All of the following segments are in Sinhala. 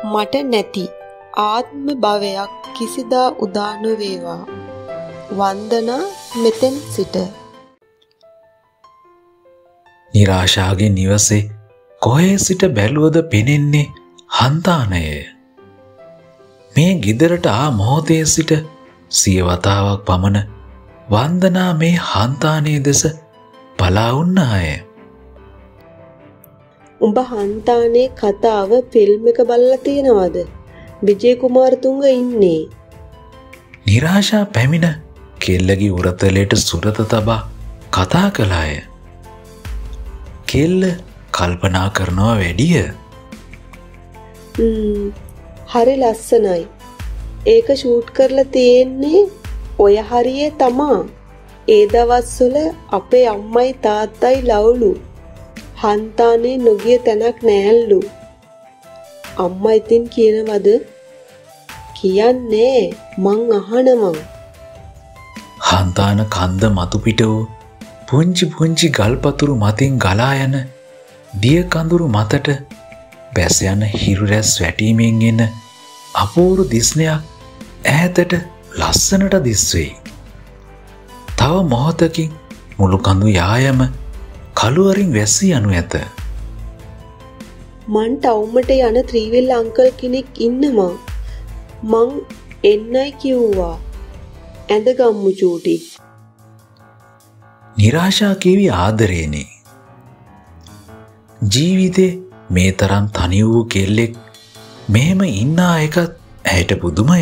මට නැති ආත්ම භවයක් කිසිදා උදා නොවේවා. වන්දනා මෙතෙන් සිට. නිරාශාගේ නිවසේ කොහේ සිට බැලුවද පෙනෙන්නේ හන්තානය. මේ ගෙදරට ආ මොහොතේ සිට සිය වතාවක් පමණ වන්දනා මේ හන්තානයේ දෙස බලා උන්නාය. උඹ හන්තානේ කතාව ෆිල්ම් එක බලලා තියෙනවද? විජේ කුමාරතුංග ඉන්නේ. නිරාශා පැමිණ කෙල්ලගේ උරතලයට සුරත තබා කතා කළාය. කෙල්ල කල්පනා කරනවා වැඩිය. හරි ලස්සනයි. ඒක ෂූට් කරලා තියෙන්නේ ඔය හරියේ තමා. ඒ දවස්වල අපේ අම්මයි තාත්තයි ලව්ලු. හන්තානේ නොගිය තැනක් නෑල්ලු. අම්මා ඉතින් කියනවද? කියන්නේ මං අහනවා. හන්තාන කන්ද මතු පිට වූ පුංචි පුංචි ගල්පතුරු මතින් ගලා යන දිය කඳුරු මතට බැස යන හිරු රැස් වැටීමෙන් එන අපූර්ව දිස්නයක් ඈතට ලස්සනට දිස්වෙයි. තව මොහොතකින් මුළු කඳු යායම කළුවරින් වැසී යනු ඇත. මං ටවුමට යන ත්‍රීවිල් අංකල් කෙනෙක් ඉන්නවා. මං එන්නයි කිව්වා. ඇඳගම්මු චූටි. නිරාශා කිවි ආදරේනේ. ජීවිතේ මේ තරම් තනි වූ කෙල්ලෙක් මෙහෙම ඉන්නා එකත් ඇයට පුදුමය.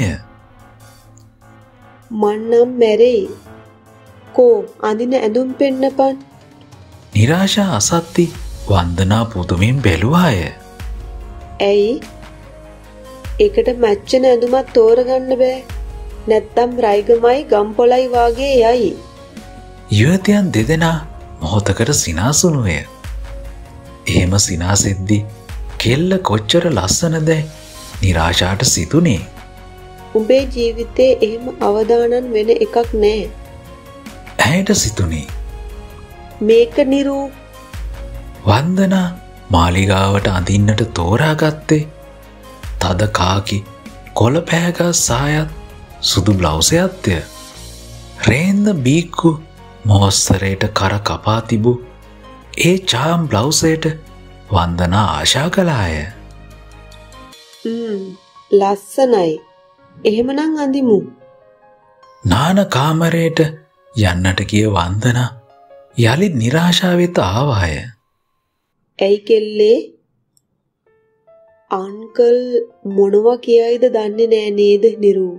මං නම් මැරෙයි. කෝ අඳින ඇඳුම් පෙන්නපන්. නිරාශා අසත්ති වන්දනා පුදුමෙන් බැලුවාය. ඇයි? ඒකට මැච්චන ඇඳුමක් තෝරගන්න බෑ. නැත්තම් රයිගමයි ගම්පොලයි වාගේ යයි. යුවතියන් දෙදෙනා මොහොතකට සිනාසුනුය. එහෙම සිනාසෙද්දි කෙල්ල කොච්චර ලස්සනදැයි නිරාශාට සිතුනේ. උඹේ ජීවිතේ එහෙම අවදානන් වෙන එකක් නෑ. ඇයට සිතුනේ. මේක නිරූ. වන්දනා මාලිගාවට අඳින්නට තෝරාගත්තේ තද කාකි කොළ පෑගා සායත් සුදු බ්ලවුසයත්ය. රේන්ද බීක්කු මොහොස්සරයට කර කපා තිබූ ඒ චාම් බ්ලවුසයට වන්දනා ආශා කළාය. ලස්සනයි. එහෙමනම් අඳිමු. නාන කාමරයට යන්නට ගිය වන්දනා යළිත් නිරාශා වෙත ආවාය. ඇයි කෙල්ලේ? අංකල් මොනවා කියයිද දන්නේ නෑ නේද නිරූ?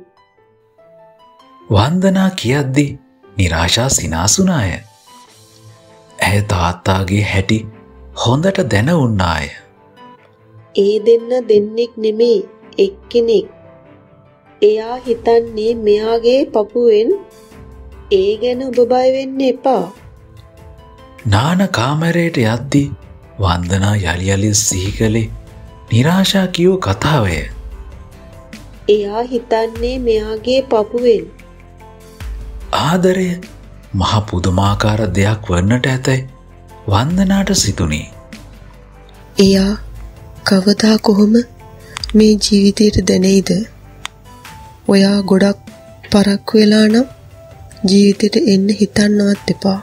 වන්දනා කියද්දි නිරාශා සිනාසුනාය. ඇය තාත්තාගේ හැටි හොඳට දැන උන්නාය. ඒ දෙන්න දෙන්නෙක් නෙමේ එක්කෙනෙක්. එයා හිතන්නේ මෙයාගේ පපුවෙන්. ඒ ගැන ඔබ බය වෙන්න එපා. නාන කාමරයට යද්දි වන්දනා යලි යලි සිහි කළේ නිරාශා කියූ කතාවය. එයා හිතන්නේ මෙයාගේ පපුවෙන්. ආදරය මහ පුදුමාකාර දෙයක් වන්නට ඇතැයි වන්දනාට සිතුනේ. එයා කවදා කොහොම මේ ජීවිතයට දැනෙයිද? ඔයා ගොඩක් පරක්කු වෙලා නම් ජීවිතයට එන්න හිතන්නවත් එපා.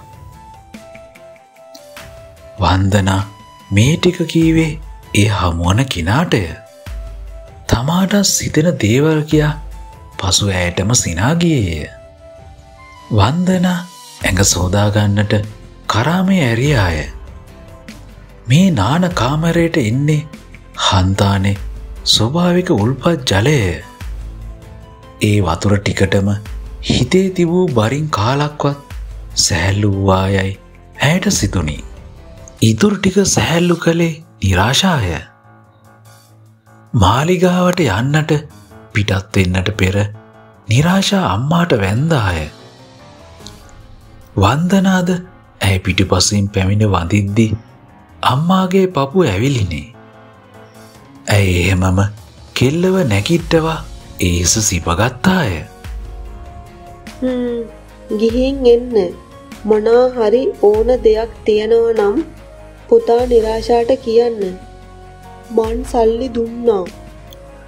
වන්දනා මේ ටික කීවේ ඒ හමුවන කිනාටය. තමාට සිතෙන දේවල් කියා පසු ඇයටම සිනා ගියේය. වන්දනා ඇඟ සෝදාගන්නට කරාමේ ඇරියාය. මේ නාන කාමරයට එන්නේ හන්තානේ ස්වභාවික උල්පත් ජලය. ඒ වතුර ටිකටම හිතේ තිබූ බරින් කාලක්වත් සැහැල්ලු වූවායයි ඇයට සිතුනි. ඉතුරු ටික සැහැල්ලු කළේ නිරාශාය. මාලිගාවට යන්නට පිටත් වෙන්නට පෙර නිරාශා අම්මාට වැන්දාය. වන්දනාද ඇය පිටිපසින් පැමිණ වඳිද්දි අම්මාගේ පපුව ඇවිලිනේ. ඇය එහෙමම කෙල්ලව නැගිට්ටවා ඒස සිපගත්තාය. ගිහින් එන්න. මොනා හරි ඕන දෙයක් තියෙනවා නම් පුතා නිරාශාට කියන්න. මං සල්ලි දුන්නා.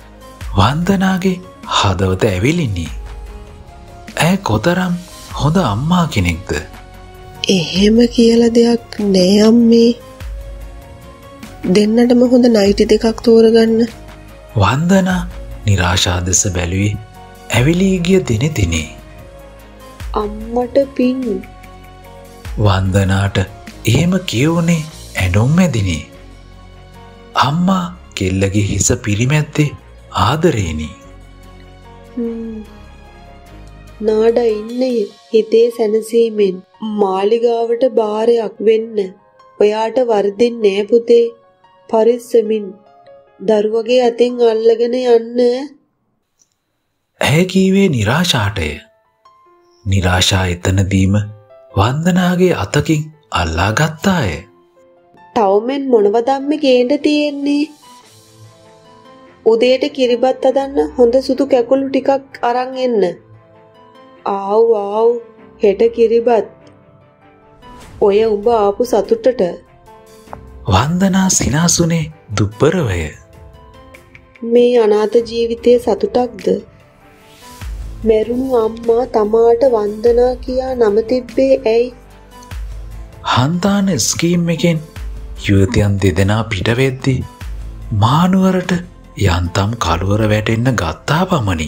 වන්දනාගේ හදවත ඇවිලින්නේ. ඇය කොතරම් හොඳ අම්මා කෙනෙක්ද. එහෙම කියලා දෙයක් නෑ අම්මේ. දෙන්නටම හොඳ නයිටි දෙකක් තෝරගන්න. වන්දනා නිරාශා දෙස බැලුවේ ඇවිලී ගිය දිනේ. අම්මට පින්. වන්දනාට එහෙම කියවුනේ ඇඩොම් මැදිනේ. අම්මා කෙල්ලගේ හිස පිරිමැද්දේ ආදරේනි. නාඩ ඉන්නේ හිතේ සැනසීමෙන්. මාලිගාවට බාරයක් වෙන්න. ඔයාට වර්ධින්නේ නෑ පුතේ. පරිස්සමින් දරුවගේ අතින් අල්ලගෙන යන්න. ඇය කීවේ නිරාශාටය. නිරාශා එතනදීම වන්දනාගේ අතකින් අල්ලා ගත්තාය. තවමෙන් මොනවදම්ම ගේන්න තියෙන්නේ? උදේට කිරිබත් හදන්න හොඳ සුදු කැකුළු ටිකක් අරන් එන්න. ආව් හෙට කිරිබත්. ඔය උඹ ආපු සතුටට. වන්දනා සිනාසුනේ දුප්පරවය. මේ අනාථ ජීවිතයේ සතුටක්ද? මැරුණු අම්මා තමාට වන්දනා කියා නම තිබ්බේ ඇයි? හන්තාන ස්කීම් එකෙන් යුවතියන් දෙදෙනා පිටවෙද්දී මානුවරට යන්තම් කළුවර වැටෙන්න ගත්තා පමණි.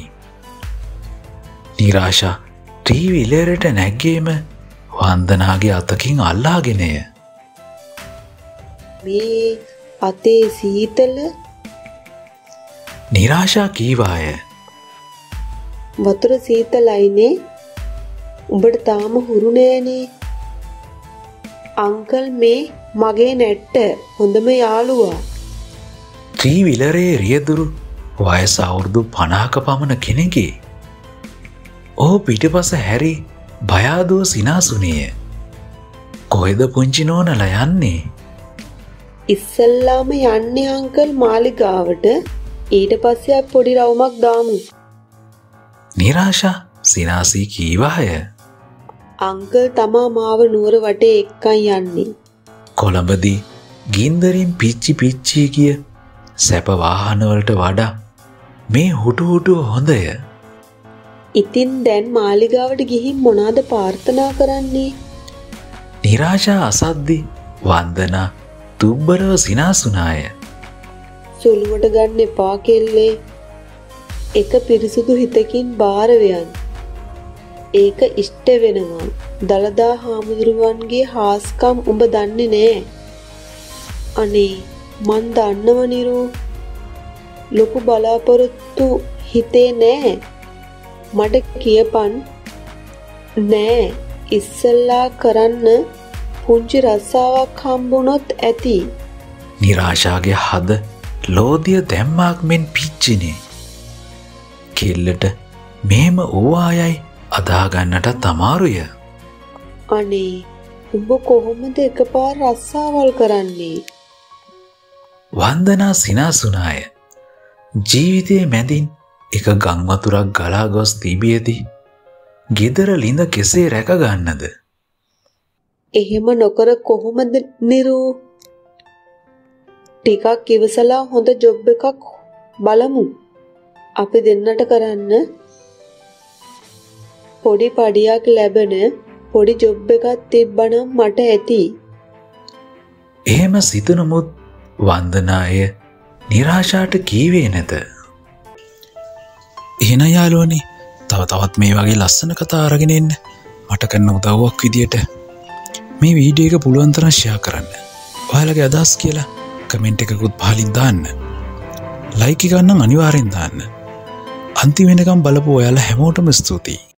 නිරාශා ටීවිලරට නැග්ගේම වන්දනාගේ අතකින් අල්ලාගෙනය. මේ අතේ සීතල. නිරාශා කීවාය. වතුර සීතලයිනේ. උඹට තාම හුරු නෑනේ. අංකල් මේ මගේ නැට්ට හොඳම යාළුවා. ත්‍රීවිලරේ රියදුරු වයස අවුරුදු 50ක පමණ කෙනෙකි. ඔහු පිටපස හැරි බයාදුව සිනාසුනේය. කොහෙද පුංචි නෝනලා යන්නේ? ඉස්සල්ලාම යන්නේ අංකල් මාලිගාවට. ඊට පස්සේ පොඩි රවුමක් දාමු. නිරාශා සිනාසී කීවාය. අංකල් තමා මාව නුවර වටේ එක්කන් යන්නේ. කොළඹදී ගින්දරින් පිච්චි ගිය සැප වාහනවලට වඩා මේ හුටුහුටුව හොඳය. ඉතින් දැන් මාලිගාවට ගිහින් මොනවාද ප්‍රාර්ථනා කරන්නේ? නිරාශා අසද්දි වන්දනා තුබ්බරව සිනාසුනාය. සුළුවට ගන්න එපා කෙල්ලේ. එක පිරිසුදු හිතකින් බාර වෙයන්. ඒක ඉෂ්ට වෙනවා. දලදා හාමුදුරුවන්ගේ හාස්කම් උඹ දන්නේ නෑ. අනේ මන් දන්නව නිරු. ලොකු බලාපොරොත්තු හිතේ නෑ. මට කියපන්. නෑ ඉස්සල්ලා කරන්න පුංචි රස්සාවක් හම්බුනොත් ඇති. නිරාශාගේ හද ලෝදිය දැම්මාක් මෙන් පිච්චිනේ. කෙල්ලට මෙහෙම ඕවායයි අදාගන්නට තමාරුය. අනේ උඹ කොහොමද එකපාර රස්සාවල් කරන්නේ? වන්දනා සිනාසුනාය. ජීවිතයේ මැදින් එක ගම් වතුරක් ගලා ගොස් තිබියදී ගෙදර ලිඳ කෙසේ රැක ගන්නද? එහෙම නොකර කොහොමද නිරු? ටිකක් ඉවසලා හොඳ ජොබ් එකක් බලමු. අපි දෙන්නට කරන්න පොඩි පඩියක් ලැබෙන පොඩි ජොබ් එකක් තිබ්බනම් මට ඇති. එහෙම සිතනමුත් වන්දනාය නිරාශාට කීවේ නැත. එහෙනම් යාළුවනේ තවත් මේ වගේ ලස්සන කතා අරගෙන එන්න මට කරන උදව්වක් විදියට මේ වීඩියෝ එක පුළුවන් තරම් ෂෙයා කරන්න. ඔයාලගේ අදහස් කියලා කමෙන්ට් එකකුත් පහලින් දාන්න. ලයික් එක නම් අනිවාර්යෙන් දාන්න. අන්තිම වෙනකම් බලපු ඔයාලා හැමෝටම ස්තුතියි.